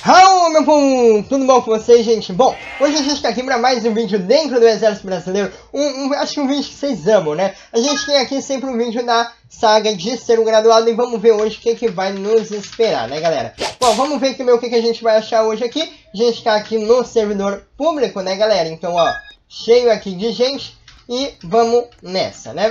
Salve, meu povo! Tudo bom com vocês, gente? Bom, hoje a gente está aqui para mais um vídeo dentro do Exército Brasileiro. Acho que um vídeo que vocês amam, né? A gente tem aqui sempre um vídeo da saga de ser um graduado e vamos ver hoje o que vai nos esperar, né, galera? Bom, vamos ver também o que a gente vai achar hoje aqui. A gente está aqui no servidor público, né, galera? Então, ó, cheio aqui de gente e vamos nessa, né?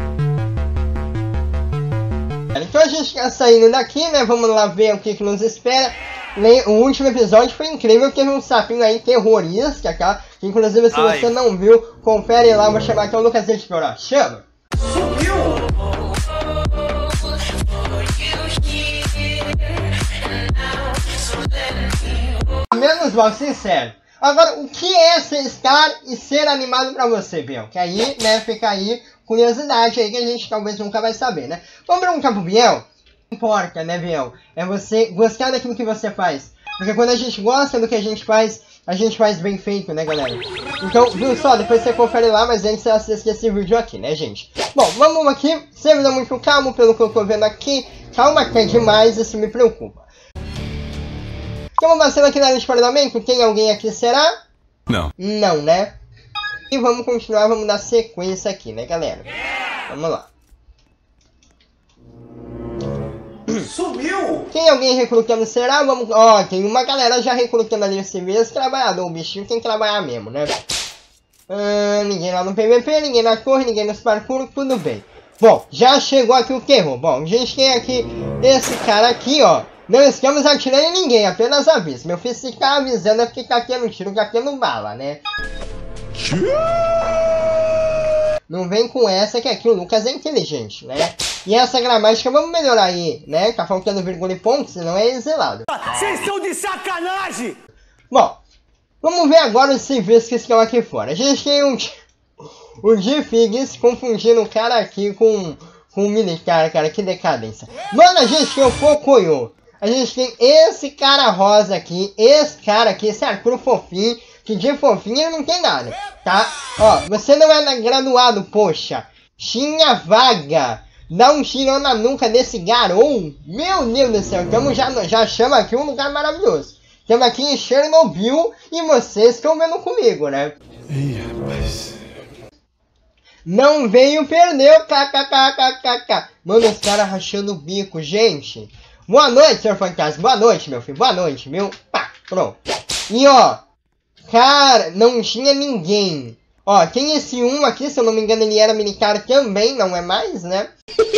Então a gente está saindo daqui, né? Vamos lá ver o que nos espera. O último episódio foi incrível, teve um sapinho aí terrorista, tá? Que inclusive se você não viu, confere lá, vou chamar aqui o Lucas Editor, ó. Chama! Sumiu! Menos mal, sincero. Agora, o que é estar e ser animado pra você, Biel? Que aí, né, fica aí curiosidade aí que a gente talvez nunca vai saber, né? Vamos perguntar pro Biel? Não importa, né, Biel? É você gostar daquilo que você faz. Porque quando a gente gosta do que a gente faz bem feito, né, galera? Então, viu só? Depois você confere lá, mas antes você assiste esse vídeo aqui, né, gente? Bom, vamos aqui. Servidor muito calmo, pelo que eu tô vendo aqui. Calma que é demais, isso me preocupa. Estamos passando aqui na área de parlamento. Tem alguém aqui, será? Não. Não, né? E vamos continuar, vamos dar sequência aqui, né, galera? Vamos lá. Sumiu! Tem alguém recrutando, será? Vamos... Ó, tem uma galera já recrutando ali esse mesmo trabalhador. O bichinho tem que trabalhar mesmo, né? Ninguém lá no PVP, ninguém na torre, ninguém nos parkour, tudo bem. Bom, já chegou aqui o terror. Bom, a gente tem aqui esse cara aqui, ó. Não estamos atirando em ninguém, apenas aviso. Meu filho, se tá avisando é porque tá tendo tiro, tá tendo bala, né? Não vem com essa que aqui o Lucas é inteligente, né? E essa gramática vamos melhorar aí, né? Tá faltando vírgula e ponto, senão é exilado. Vocês estão de sacanagem! Bom, vamos ver agora os civis que estão aqui fora. A gente tem o G-Figs confundindo o cara aqui com um militar, cara, que decadência. Mano, a gente tem o Pocoyo. A gente tem esse cara rosa aqui, esse cara aqui, esse Arthur fofinho, que de fofinho ele não tem nada, tá? Ó, você não é graduado, poxa. Tinha vaga. Dá um tirão na nuca desse garoto. Meu Deus do céu, então já chama aqui um lugar maravilhoso. Estamos aqui em Chernobyl e vocês estão vendo comigo, né? Ih, rapaz. Não veio, perdeu, kkkkkk. Mano, os caras rachando o bico, gente. Boa noite, senhor fantasma. Boa noite, meu filho. Boa noite, meu. Pá, pronto. E ó, cara, não tinha ninguém. Ó, tem esse um aqui, se eu não me engano, ele era militar também, não é mais, né?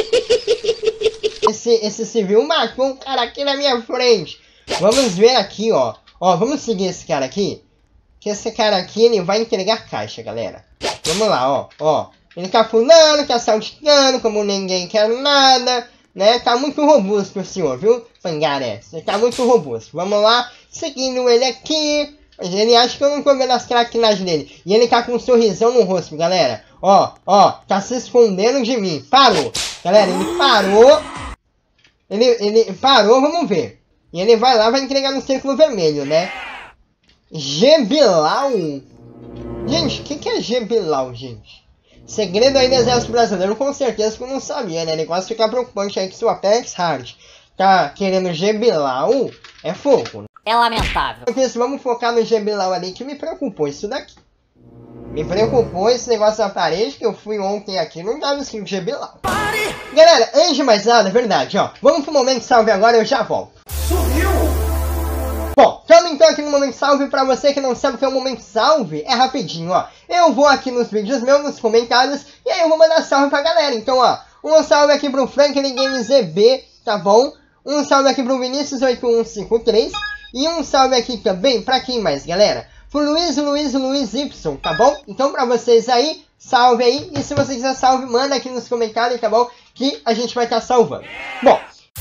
Esse civil matou um cara aqui na minha frente. Vamos ver aqui, ó. Ó, vamos seguir esse cara aqui. Que esse cara aqui, ele vai entregar caixa, galera. Vamos lá, ó. Ó, ele tá fulano, tá saltitando, como ninguém quer nada. Né? Tá muito robusto o senhor, viu, Pangaré? Você tá muito robusto. Vamos lá, seguindo ele aqui. Mas ele acha que eu não tô vendo as craquinagens dele. E ele tá com um sorrisão no rosto, galera. Ó, ó, tá se escondendo de mim. Parou. Galera, ele parou. Ele parou, vamos ver. E ele vai lá, vai entregar no círculo vermelho, né? Gebilau? Gente, o que é Gebilau, gente? Segredo aí do Exército Brasileiro, com certeza que eu não sabia, né? Negócio ficar preocupante aí que se o Apex Hard tá querendo Gebilau, é fogo, né? É lamentável. Então, vamos focar no Gebilau ali, que me preocupou isso daqui. Me preocupou esse negócio da parede, que eu fui ontem aqui, não tava escrito Gebilau. Galera, antes de mais nada, é verdade, ó. Vamos pro momento salve agora, eu já volto. Sumiu! Bom, estamos então aqui no Momento Salve. Pra você que não sabe o que é o Momento Salve, é rapidinho, ó. Eu vou aqui nos vídeos meus, nos comentários, e aí eu vou mandar salve pra galera. Então, ó, um salve aqui pro Franklin Games EB, tá bom? Um salve aqui pro Vinícius8153. E um salve aqui também, pra quem mais, galera? Pro Luiz Y, tá bom? Então, pra vocês aí, salve aí. E se você quiser salve, manda aqui nos comentários, tá bom? Que a gente vai estar salvando. Bom,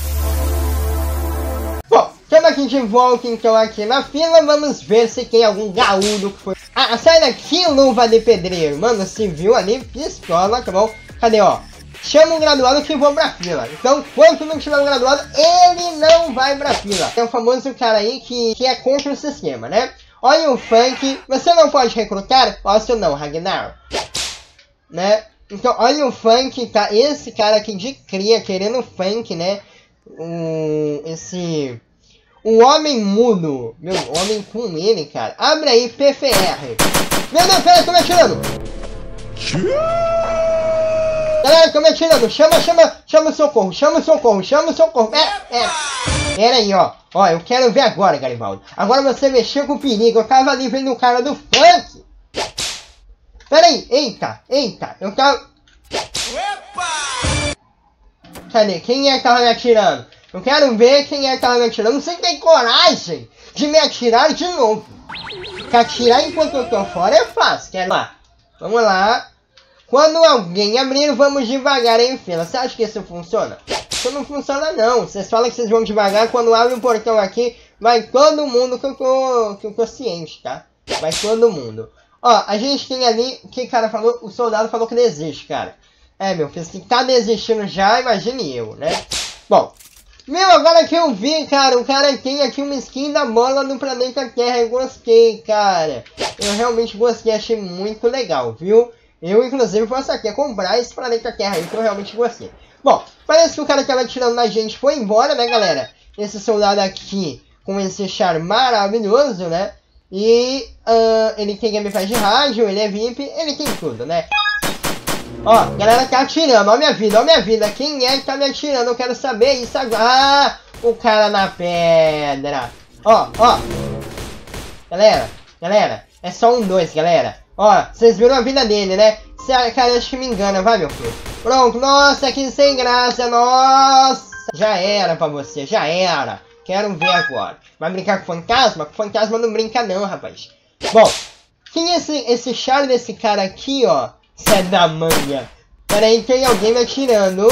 estamos aqui de volta, então, aqui na fila. Vamos ver se tem algum gaúdo que foi... Ah, sai daqui, luva de pedreiro. Mano, se viu ali, pistola, tá bom? Cadê, ó? Chama um graduado que vou pra fila. Então, quando não tiver um graduado, ele não vai pra fila. É o famoso cara aí que é contra o sistema, né? Olha o funk. Você não pode recrutar? Posso não, Ragnar. Né? Então, olha o funk, tá? Esse cara aqui de cria, querendo funk, né? O homem mudo. Meu, homem com ele, cara. Abre aí, PFR. Meu Deus, pera, tô me atirando. Galera, tô me atirando. Chama o socorro. Chama o socorro. Pera aí, ó. Ó, eu quero ver agora, Garibaldi. Agora você mexeu com o perigo. Eu tava ali vendo o cara do funk. Pera aí. Eita. Eu tava... Cadê? Quem é que tava me atirando? Eu quero ver quem é que tava me atirando. Você tem coragem de me atirar de novo. Porque atirar enquanto eu tô fora é fácil. Quero lá. Vamos lá. Quando alguém abrir, vamos devagar em fila. Você acha que isso funciona? Isso não funciona não. Vocês falam que vocês vão devagar. Quando abre um portão aqui, vai todo mundo que eu tô ciente, tá? Vai todo mundo. Ó, a gente tem ali... O que o cara falou? O soldado falou que desiste, cara. É, meu filho, se tá desistindo já, imagine eu, né? Bom... Meu, agora que eu vi, cara, o cara tem aqui uma skin da bola do planeta Terra. Eu gostei, cara. Eu realmente gostei, achei muito legal, viu? Eu, inclusive, posso aqui comprar esse planeta Terra aí, que eu realmente gostei. Bom, parece que o cara que tava atirando na gente foi embora, né, galera? Esse soldado aqui, com esse char maravilhoso, né? E ele tem gameplay de rádio, ele é VIP, ele tem tudo, né? Ó, galera tá atirando, ó minha vida, quem é que tá me atirando? Eu quero saber isso agora. Ah, o cara na pedra. Ó. Galera, é só um 2, galera. Ó, vocês viram a vida dele, né? Cara, acho que me engana, vai, meu filho. Pronto, nossa, que sem graça, nossa. Já era pra você, já era. Quero ver agora. Vai brincar com fantasma? Com fantasma não brinca não, rapaz. Bom, quem é esse char desse cara aqui, ó? Zé da Manga. Pera aí, tem alguém me atirando.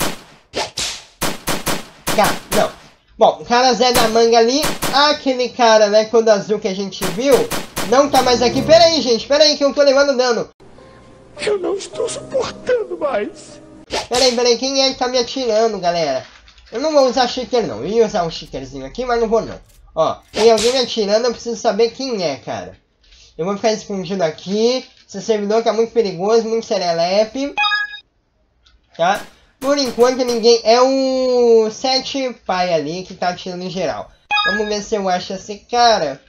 Não. Bom, o cara Zé da Manga ali. Aquele cara, né, todo azul que a gente viu. Não tá mais aqui. Pera aí, gente. Pera aí que eu tô levando dano. Eu não estou suportando mais. Pera aí. Quem é que tá me atirando, galera? Eu não vou usar cheater, não. Eu ia usar um cheaterzinho aqui, mas não vou, não. Ó, tem alguém me atirando. Eu preciso saber quem é, cara. Eu vou ficar escondido aqui. Esse servidor que é muito perigoso, muito serelepe. Tá? Por enquanto ninguém... É o 7 pai ali que tá atirando em geral. Vamos ver se eu acho esse cara.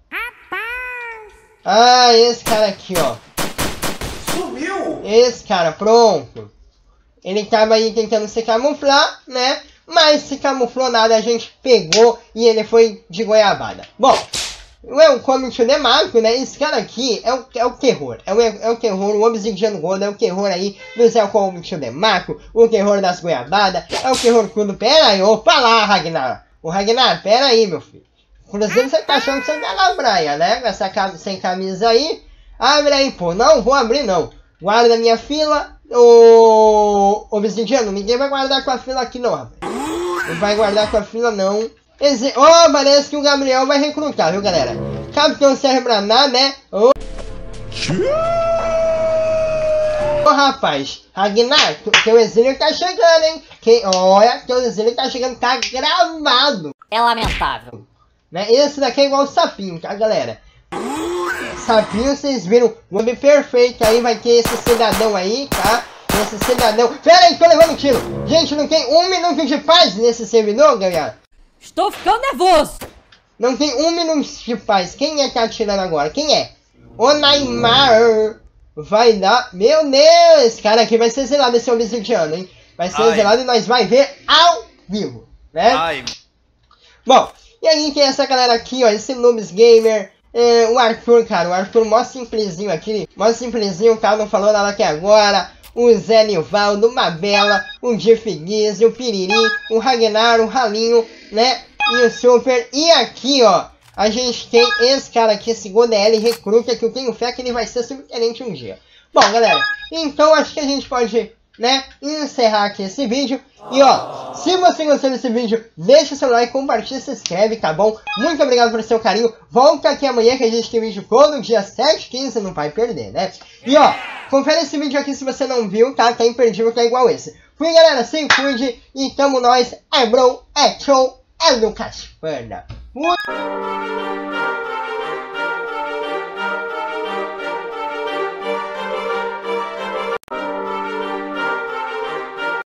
Ah, esse cara aqui, ó. Sumiu! Esse cara, pronto. Ele tava aí tentando se camuflar, né? Mas se camuflou nada, a gente pegou e ele foi de goiabada. Bom... Welcome to the Marco, né? Esse cara aqui é o terror. É o terror, o Obsidian Gold, é o terror aí do Welcome to the Marco, o terror das goiabadas, é o terror tudo. Pera aí, opa lá, Ragnar. Ô Ragnar, pera aí, meu filho. Inclusive você tá achando que você tá na praia, né? Com essa sem camisa aí. Abre aí, pô. Não vou abrir, não. Guarda minha fila. Ô Obsidiano, ninguém vai guardar com a fila aqui, não, rapaz. Não vai guardar com a fila, não. Oh, parece que o Gabriel vai recrutar, viu, galera? Capitão serve pra nada, né? Ô, rapaz, Ragnar, teu exílio tá chegando, hein? Olha, teu exílio tá chegando, tá gravado. É lamentável. Né? Esse daqui é igual o sapinho, tá, galera? Sapinho, vocês viram, o homem perfeito aí, vai ter esse cidadão aí, tá? Esse cidadão... Pera aí, tô levando tiro. Gente, não tem 1 minuto de paz nesse servidor, galera? Estou ficando nervoso. Não tem 1 minuto de paz. Quem é que tá atirando agora? Quem é? O Neymar. Vai dar... Meu Deus, esse cara aqui vai ser zelado, esse obsidiano, hein? Vai ser zelado e nós vai ver ao vivo, né? Bom, e aí tem essa galera aqui, ó. Esse Noobs Gamer. O Arthur, cara. O Arthur mó simplesinho aqui. Mó simplesinho, o cara não falou nada aqui agora. O Zé Nivaldo, o Mabela, o Jeff Guiz, o Piriri, o Ragnar, o Ralinho, né? E o Super. E aqui, ó, a gente tem esse cara aqui, esse GoDL Recruta, que eu tenho fé que ele vai ser subtenente um dia. Bom, galera, então acho que a gente pode, né, encerrar aqui esse vídeo. E ó, se você gostou desse vídeo, deixa o seu like, compartilha, se inscreve, tá bom? Muito obrigado pelo seu carinho. Volta aqui amanhã que a gente tem vídeo todo dia 7h15, você não vai perder, né? E ó, confere esse vídeo aqui se você não viu, tá? Tá imperdível, que é igual esse. Fui, galera, se cuide e tamo nós. É bro, é show, é Lucas Panda.